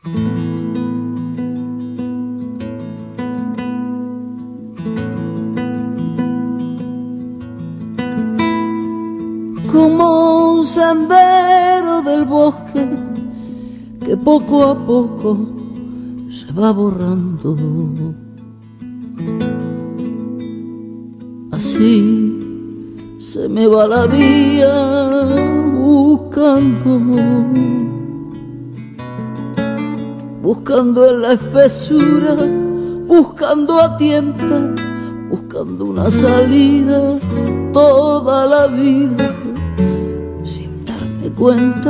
Como un sendero del bosque que poco a poco se va borrando. Así se me va la vía buscando en la espesura, buscando a tientas, buscando una salida toda la vida sin darme cuenta,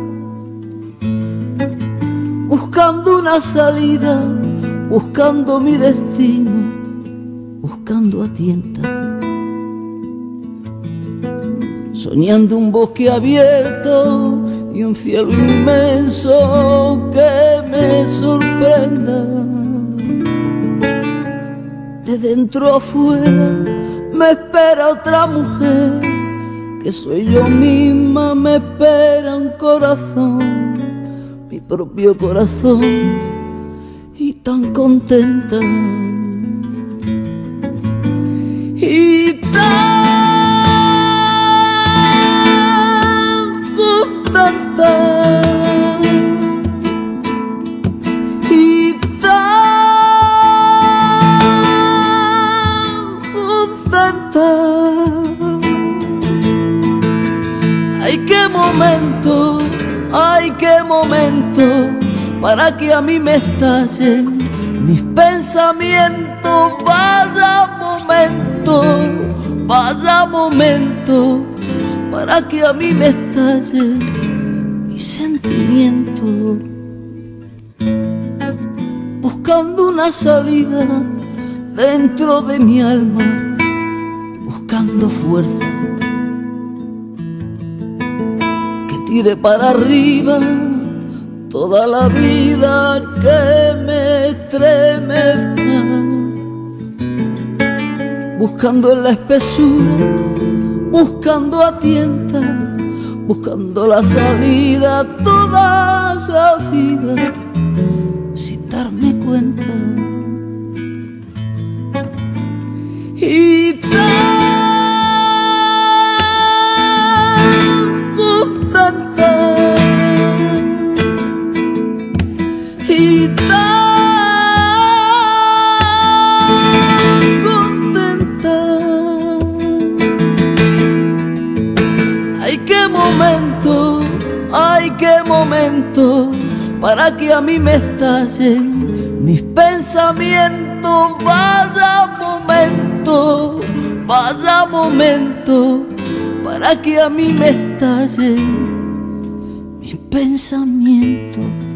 buscando una salida, buscando mi destino, buscando a tientas, soñando un bosque abierto y un cielo inmenso que me sorprenda. De dentro afuera me espera otra mujer, que soy yo misma, me espera un corazón, mi propio corazón, y tan contenta y tan contenta y tan contenta. Ay, qué momento para que a mí me estallen mis pensamientos. Vaya momento para que a mí me estallen mis sentimientos. Buscando una salida dentro de mi alma, buscando fuerza tire para arriba toda la vida que me estremezca, buscando en la espesura, buscando a tientas, buscando la salida toda la vida sin darme cuenta. Y y tan contenta. Ay, qué momento para que a mí me estallen mis pensamientos. Vaya momento para que a mí me estallen mis pensamientos.